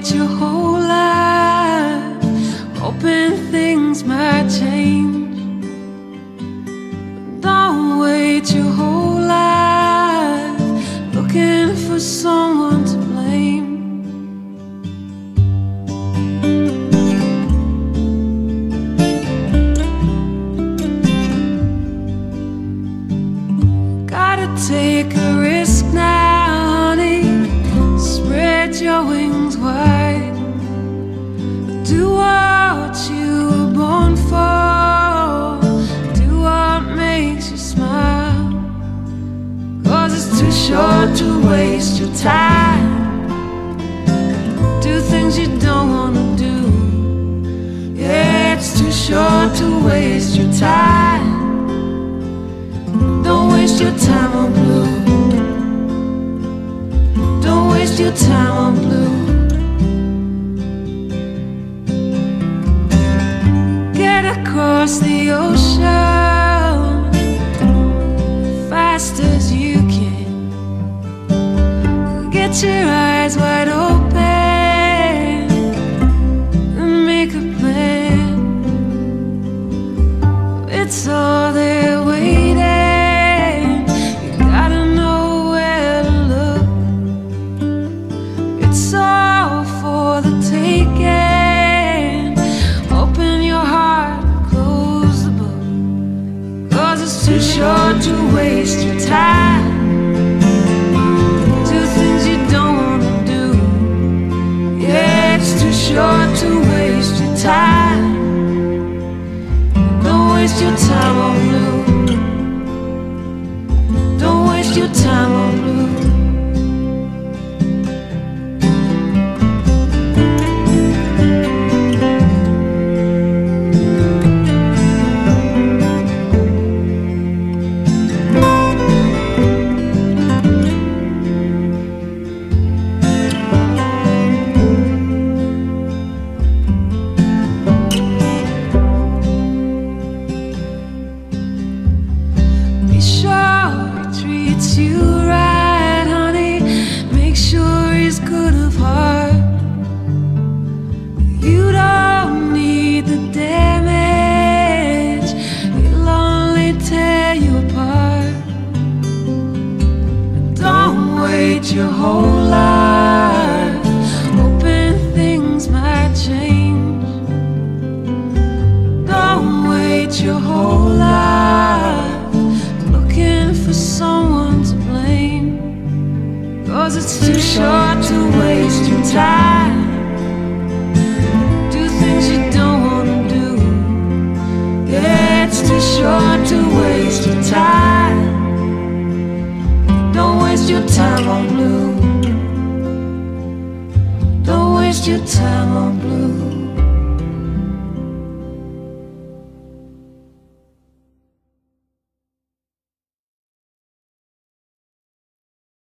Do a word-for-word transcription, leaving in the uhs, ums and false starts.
wait your whole life hoping things might change. Don't wait your whole life looking for someone to blame. Gotta take a risk now, honey. Spread your wings wide. Do what you were born for. Do what makes you smile. 'Cause it's too short to waste your time. Do things you don't wanna do. Yeah, it's too short to waste your time. Don't waste your time on blue. Don't waste your time on blue. Get across the ocean fast as you can. Get your eyes wide open and make a plan. It's all there waiting. You gotta know where to look. It's all for the taking. Open your heart, close the book. 'Cause it's too short to waste your time. Do things you don't wanna do. Yeah, it's too short to waste your time. Don't waste your time on blue. Don't waste your time on blue. Be sure he treats you right, honey. Make sure he's good of heart. You don't need the damage. He'll only tear you apart. Don't wait your whole life hoping things might change. Don't wait your whole life looking for someone to blame. 'Cause it's too short to waste your time. Do things you don't wanna do. Yeah, it's too short to waste your time. Don't waste your time on blue. Don't waste your time on blue.